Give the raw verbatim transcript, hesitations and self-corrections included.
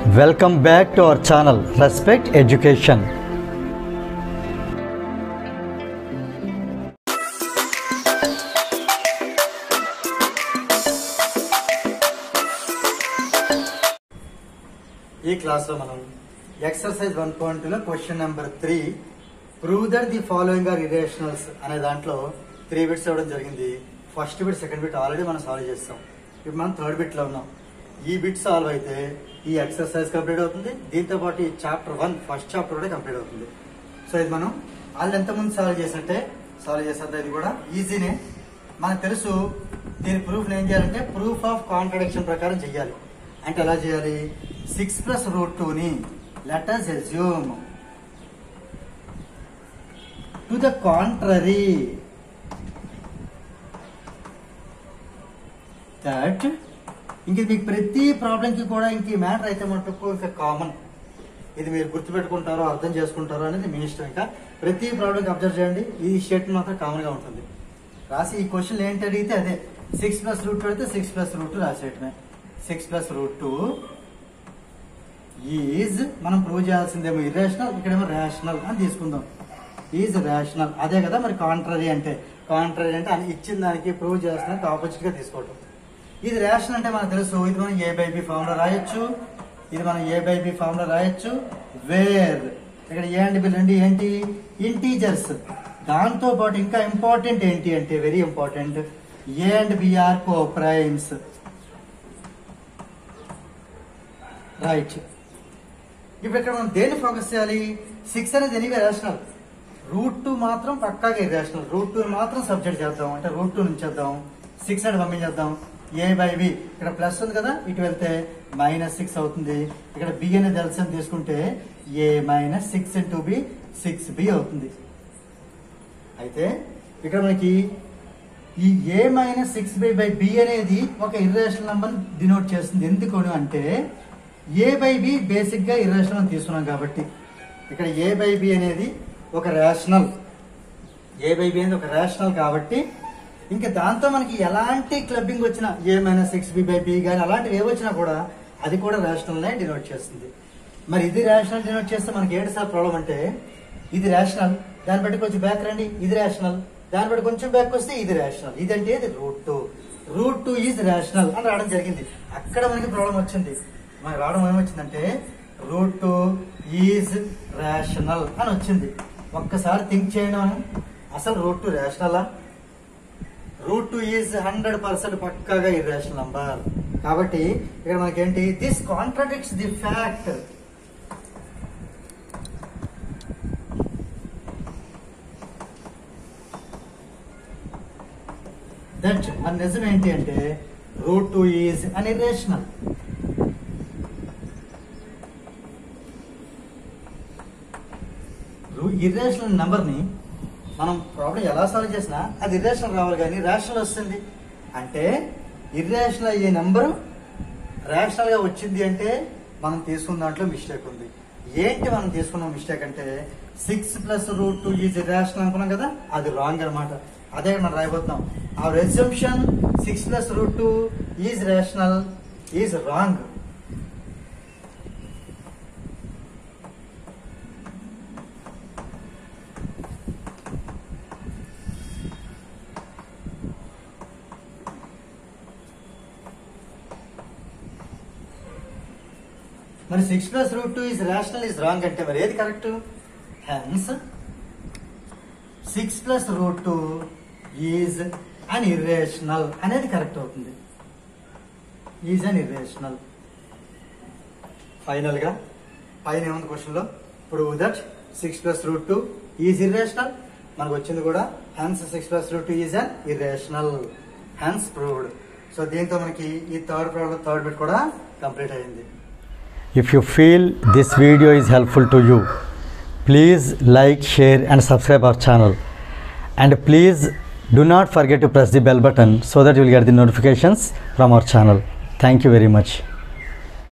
Welcome back to our channel Respect Education. ఈ class లో మనం ఎక్సర్సైజ్ వన్ పాయింట్ టూ లో question number three prove that the following are irrationals అనే దాంట్లో three bits ఇవ్వడం జరిగింది. First bit second bit already మనం solve చేస్తాం. ఇప్పుడు మనం థర్డ్ బిట్ లో ఉన్నాం. ఈ బిట్ సాల్వ్ అయితే ఈ ఎక్సర్సైజ్ కంప్లీట్ అవుతుంది. దీంతో పాటు ఈ చాప్టర్ వన్ ఫస్ట్ చాప్టర్ కూడా కంప్లీట్ అవుతుంది. సో ఇది మనం వాళ్ళు ఎంతమంది సాల్వ్ చేసినట్టే సాల్వ్ చేసినట్టు ఇది కూడా ఈజీనే. మనకు తెలుసు దీని ప్రూఫ్ ఏం చేయాలంటే ప్రూఫ్ ఆఫ్ కాంట్రడిక్షన్ ప్రకారం చెయ్యాలి. అంటే ఎలా చేయాలి? సిక్స్ ప్లస్ రూట్ టూ ని let us assume to the contrary that ఇంక మీకు ప్రతి ప్రాబ్లం కి కూడా ఇంక మ్యాటర్ అయితే మటుకు ఇంకా కామన్. ఇది మీరు గుర్తుపెట్టుకుంటారో అర్థం చేసుకుంటారో అనేది మీ ఇష్టం. ఇంకా ప్రతి ప్రాబ్లం కి అబ్జర్వ్ చేయండి. ఈ స్టేట్మెంట్ మాత్రం కామన్ గా ఉంటుంది. రాసి ఈ క్వశ్చన్ ఏంటి అడిగితే అదే సిక్స్ ప్లస్ రూట్ పెడితే సిక్స్ ప్లస్ రూట్ టూ రాసేయటమే. Six plus root two is మనం ప్రూవ్ చేయాల్సిందేమో ఇర్రేషనల్, ఇక్కడేమో రేషనల్ అని తీసుకుందాం. ఈజ్ రేషనల్ అదే కదా మరి. కాంట్రరీ అంటే కాంట్రరీ అంటే అని ఇచ్చిన దానికి ప్రూవ్ చేస్తున్నట్టు ఆపోజిట్ గా తీసుకోవటం. ఇది రేషనల్ అంటే మనకు తెలుసు. ఇది మనం ఏ బై బి ఫామ్ లో రాయొచ్చు. ఇది మనం ఏ బై బి ఫామ్ లో రాయొచ్చు. వేర్ ఇక్కడ ఏ అండ్ బి రెండు ఏంటి? ఇంటీజర్స్. దాంతో పాటు ఇంకా ఇంపార్టెంట్ ఏంటి అంటే very important, A and B are coprimes. Right. ఇప్పుడు ఇక్కడ మనం దేన్ని ఫోకస్ చేయాలి? సిక్స్ అనేది ఎనీవే రేషనల్. రూట్ టూ మాత్రం పక్కాగా ఇర్రేషనల్. రూట్ టూ మాత్రం సబ్జెక్ట్ చేద్దాం. అంటే రూట్ టూ నుంచి చేద్దాం. సిక్స్ అని పంపించేద్దాం. ఏ బై బి ఇక్కడ ప్లస్ ఉంది కదా, ఇటు వెళ్తే మైనస్ సిక్స్ అవుతుంది. ఇక్కడ బి అనేది ఎల్సిఎం తీసుకుంటే A minus six into B six B అవుతుంది. అయితే ఇక్కడ మనకి ఈ A minus six by by B అనేది ఒక ఇర్రేషనల్ నంబర్ డినోట్ చేస్తుంది. ఎందుకు అంటే ఏ బై బి బేసిక్ గా ఇర్రేషనల్ అని తీసుకున్నాం కాబట్టి ఇక్కడ ఏ బై బి అనేది ఒక రేషనల్. ఏ బై బి అనేది ఒక రేషనల్ కాబట్టి ఇంకా దాంతో మనకి ఎలాంటి క్లబ్బింగ్ వచ్చినా A minus six B by B కానీ అలాంటివి ఏ వచ్చినా కూడా అది కూడా రేషనల్ నే డినోట్ చేస్తుంది. మరి ఇది రేషనల్ డినోట్ చేస్తే మనకి ఏంటి సార్ ప్రాబ్లం అంటే ఇది రేషనల్, దాన్ని బట్టి కొంచెం బ్యాక్ రండి, ఇది రేషనల్, దాన్ని బట్టి కొంచెం బ్యాక్ వస్తే ఇది రేషనల్. ఇదంటే ఇది root two. Root two is rational అని రావడం జరిగింది. అక్కడ మనకి ప్రాబ్లం వచ్చింది. మనకి రావడం ఏమొచ్చిందంటే రూట్ టూ ఈజ్ రేషనల్ అని వచ్చింది. ఒక్కసారి థింక్ చేయండి మనం, అసలు రూట్ టూ రేషనలా? Root two is hundred percent పక్కాగా ఇర్రేషనల్ నంబర్. కాబట్టి ఇక్కడ మనకేంటి? This contradicts the fact that మన నిజం ఏంటి అంటే root two is an irrational. Irrational number ని మనం ప్రాబ్లం ఎలా సాల్వ్ చేసినా అది ఇర్రేషనల్ రావాలి కానీ రేషనల్ వస్తుంది. అంటే ఇర్రేషనల్ అయ్యే నెంబరు రేషనల్ గా వచ్చింది అంటే మనం తీసుకున్న దాంట్లో మిస్టేక్ ఉంది. ఏంటి మనం తీసుకున్న మిస్టేక్ అంటే six plus root two is irrational అనుకున్నాం కదా, అది రాంగ్ అనమాట. అదే మనం రాయబోతున్నాం. ఆ assumption six plus root two is rational is wrong. మరి six plus root two is rational is wrong అంటే మరి ఏది correct? Hence six plus root two is an irrational అనేది కరెక్ట్ అవుతుంది. Is an irrational. ఫైనల్ గా పైన ఏముంది question లో? ఇప్పుడు that six plus root two is irrational మనకు వచ్చింది కూడా. Hence six plus root two is an irrational. Hence proved. So దీంతో మనకి ఈ థర్డ్ ప్రాబ్లం థర్డ్ బిట్ కూడా కంప్లీట్ అయింది. If you feel this video is helpful to you, please like, share and subscribe our channel. And please do not forget to press the bell button so that you will get the notifications from our channel. Thank you very much.